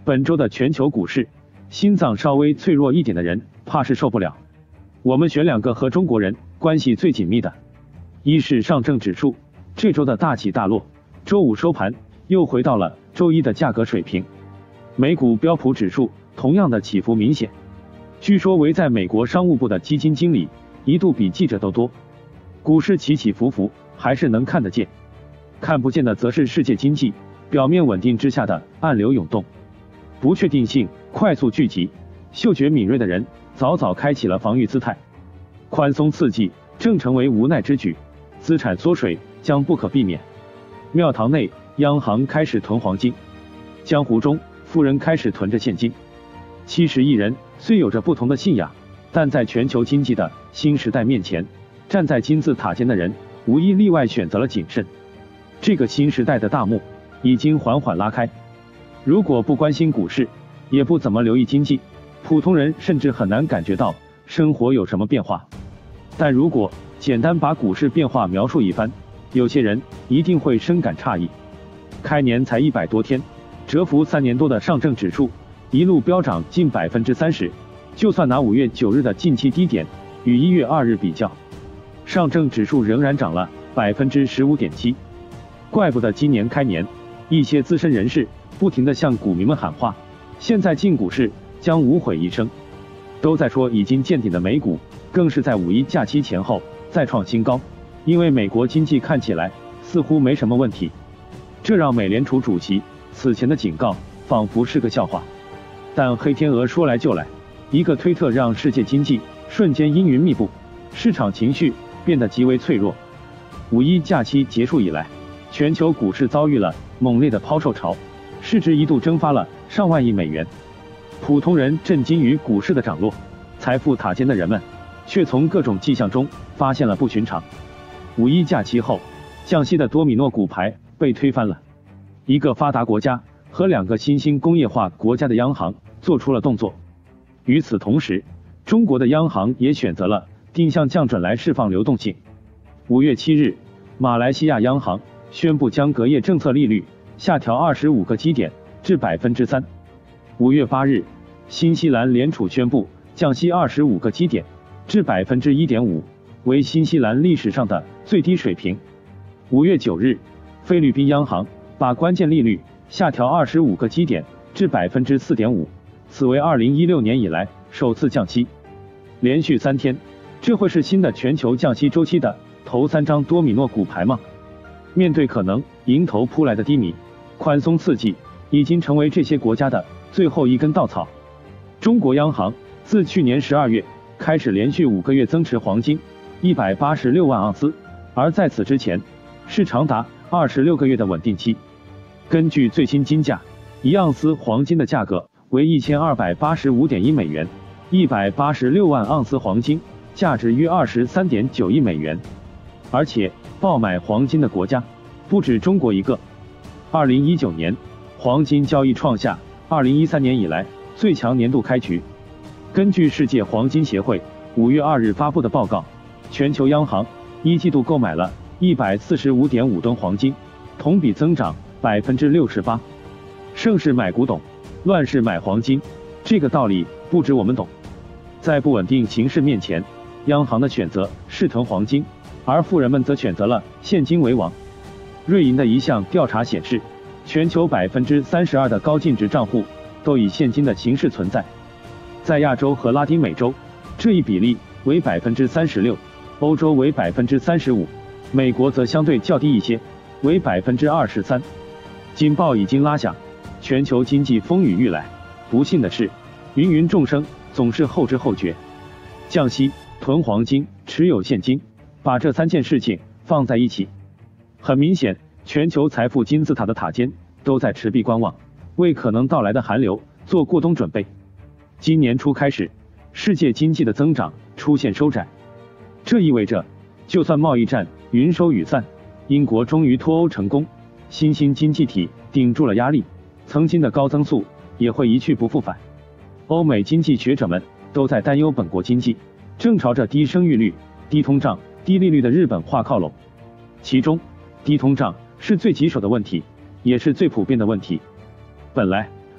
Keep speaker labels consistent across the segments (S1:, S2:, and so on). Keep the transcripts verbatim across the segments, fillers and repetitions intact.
S1: 本周的全球股市，心脏稍微脆弱一点的人怕是受不了。我们选两个和中国人关系最紧密的。一是上证指数，这周的大起大落，周五收盘又回到了周一的价格水平。美股标普指数同样的起伏明显，据说围在美国商务部的基金经理一度比记者都多。股市起起伏伏，还是能看得见，看不见的则是世界经济表面稳定之下的暗流涌动，不确定性快速聚集，嗅觉敏锐的人早早开启了防御姿态，宽松刺激正成为无奈之举，资产缩水将不可避免。庙堂内，央行开始囤黄金，江湖中富人开始囤着现金。七十亿人虽有着不同的信仰，但在全球经济的新时代面前，站在金字塔尖的人无一例外选择了谨慎。这个新时代的大幕已经缓缓拉开。如果不关心股市，也不怎么留意经济，普通人甚至很难感觉到生活有什么变化。但如果简单把股市变化描述一番，有些人一定会深感诧异。开年才一百多天，蛰伏三年多的上证指数一路飙涨近百分之三十，就算拿五月九日的近期低点与一月二日比较，上证指数仍然涨了百分之十五点七。怪不得今年开年，一些资深人士不停地向股民们喊话，现在进股市将无悔一生。都在说已经见顶的美股，更是在五一假期前后再创新高，因为美国经济看起来似乎没什么问题，这让美联储主席此前的警告仿佛是个笑话。但黑天鹅说来就来，一个推特让世界经济瞬间阴云密布，市场情绪变得极为脆弱。五一假期结束以来，全球股市遭遇了猛烈的抛售潮，市值一度蒸发了上万亿美元。普通人震惊于股市的涨落，财富塔尖的人们却从各种迹象中发现了不寻常。五一假期后，降息的多米诺骨牌被推翻了，一个发达国家和两个新兴工业化国家的央行做出了动作。与此同时，中国的央行也选择了定向降准来释放流动性。五月七日，马来西亚央行宣布将隔夜政策利率下调二十五个基点至百分之三。五月八日，新西兰联储宣布降息二十五个基点至百分之一点五，为新西兰历史上的最低水平。五月九日，菲律宾央行把关键利率下调二十五个基点至百分之四点五，此为二零一六年以来首次降息。连续三天，这会是新的全球降息周期的头三张多米诺骨牌吗？面对可能迎头扑来的低迷，宽松刺激已经成为这些国家的最后一根稻草。中国央行自去年十二月开始连续五个月增持黄金一百八十六万盎司，而在此之前是长达二十六个月的稳定期。根据最新金价，一盎司黄金的价格为一千二百八十五点一美元，一百八十六万盎司黄金价值约二十三点九亿美元。而且爆买黄金的国家不止中国一个。二零一九年，黄金交易创下二零一三年以来最强年度开局。根据世界黄金协会五月二日发布的报告，全球央行一季度购买了一百四十五点五吨黄金，同比增长百分之六十八。盛世买古董，乱世买黄金，这个道理不止我们懂。在不稳定形势面前，央行的选择是囤黄金，而富人们则选择了现金为王。瑞银的一项调查显示，全球百分之三十二的高净值账户都以现金的形式存在。在亚洲和拉丁美洲，这一比例为百分之三十六，欧洲为百分之三十五，美国则相对较低一些，为百分之二十三。警报已经拉响，全球经济风雨欲来。不幸的是，芸芸众生总是后知后觉。降息、囤黄金、持有现金，把这三件事情放在一起，很明显，全球财富金字塔的塔尖都在持币观望，为可能到来的寒流做过冬准备。今年初开始，世界经济的增长出现收窄，这意味着，就算贸易战云收雨散，英国终于脱欧成功，新兴经济体顶住了压力，曾经的高增速也会一去不复返。欧美经济学者们都在担忧本国经济正朝着低生育率、低通胀、低利率的日本化靠拢。其中，低通胀是最棘手的问题，也是最普遍的问题。本来，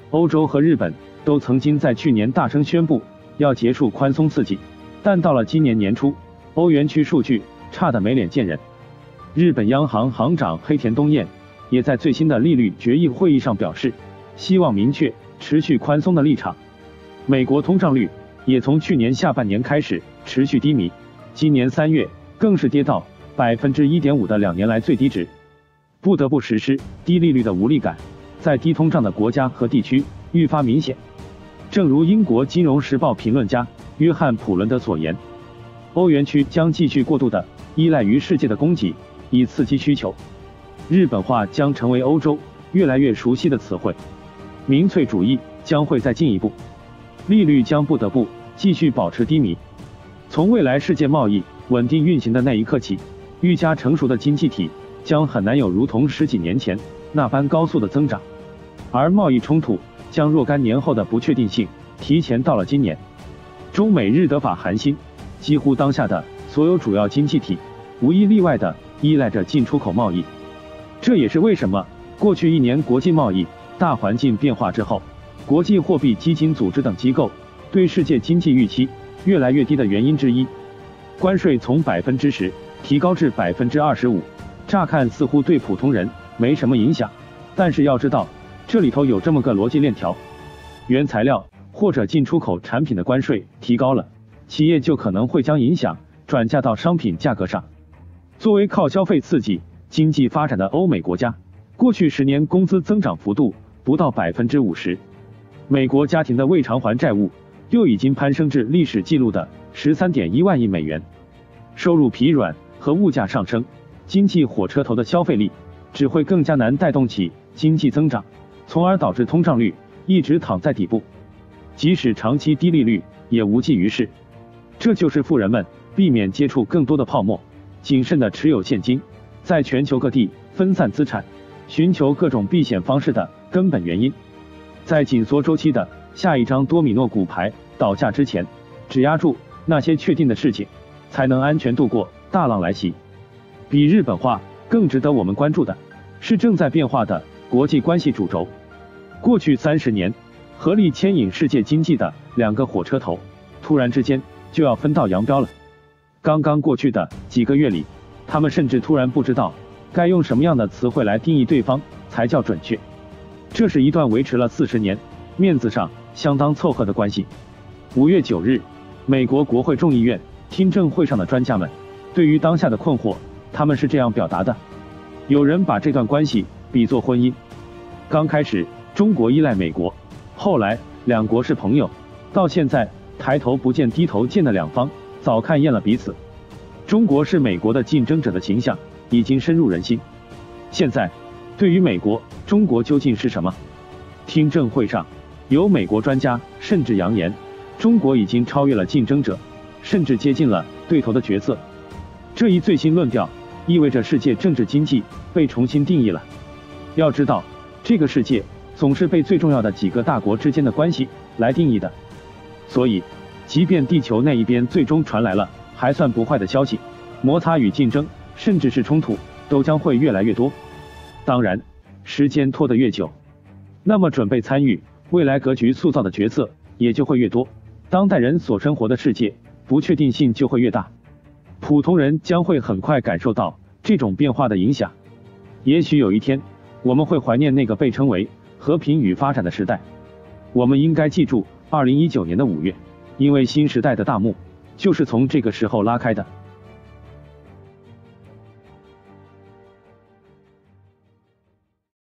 S1: 欧洲和日本都曾经在去年大声宣布要结束宽松刺激，但到了今年年初，欧元区数据差得没脸见人。日本央行行长黑田东彦也在最新的利率决议会议上表示，希望明确持续宽松的立场。美国通胀率也从去年下半年开始持续低迷，今年三月更是跌到百分之一点五的两年来最低值。不得不实施低利率的无力感，在低通胀的国家和地区愈发明显。正如英国金融时报评论家约翰普伦德所言，欧元区将继续过度的依赖于世界的供给，以刺激需求。日本化将成为欧洲越来越熟悉的词汇，民粹主义将会再进一步，利率将不得不继续保持低迷。从未来世界贸易稳定运行的那一刻起，愈加成熟的经济体将很难有如同十几年前那般高速的增长，而贸易冲突将若干年后的不确定性提前到了今年。中美日德法韩新，几乎当下的所有主要经济体无一例外的依赖着进出口贸易。这也是为什么过去一年国际贸易大环境变化之后，国际货币基金组织等机构对世界经济预期越来越低的原因之一。关税从百分之十提高至百分之二十五，乍看似乎对普通人没什么影响，但是要知道，这里头有这么个逻辑链条：原材料或者进出口产品的关税提高了，企业就可能会将影响转嫁到商品价格上。作为靠消费刺激经济发展的欧美国家，过去十年工资增长幅度不到百分之五十，美国家庭的未偿还债务又已经攀升至历史记录的十三点一万亿美元。收入疲软和物价上升，经济火车头的消费力只会更加难带动起经济增长，从而导致通胀率一直躺在底部，即使长期低利率也无济于事。这就是富人们避免接触更多的泡沫，谨慎的持有现金，在全球各地分散资产，寻求各种避险方式的根本原因。在紧缩周期的下一张多米诺骨牌倒下之前，只压住那些确定的事情，才能安全度过大浪来袭。比日本化更值得我们关注的是正在变化的国际关系主轴。过去三十年，合力牵引世界经济的两个火车头，突然之间就要分道扬镳了。刚刚过去的几个月里，他们甚至突然不知道该用什么样的词汇来定义对方才叫准确。这是一段维持了四十年，面子上相当凑合的关系。五月九日，美国国会众议院听证会上的专家们对于当下的困惑，他们是这样表达的：有人把这段关系比作婚姻，刚开始中国依赖美国，后来两国是朋友，到现在抬头不见低头见的两方早看厌了彼此。中国是美国的竞争者的形象已经深入人心。现在对于美国，中国究竟是什么？听证会上，有美国专家甚至扬言，中国已经超越了竞争者，甚至接近了对头的角色。这一最新论调意味着世界政治经济被重新定义了。要知道，这个世界总是被最重要的几个大国之间的关系来定义的，所以即便地球那一边最终传来了还算不坏的消息，摩擦与竞争甚至是冲突都将会越来越多。当然，时间拖得越久，那么准备参与未来格局塑造的角色也就会越多，当代人所生活的世界不确定性就会越大，普通人将会很快感受到这种变化的影响。也许有一天，我们会怀念那个被称为和平与发展的时代。我们应该记住二零一九年的五月，因为新时代的大幕就是从这个时候拉开的。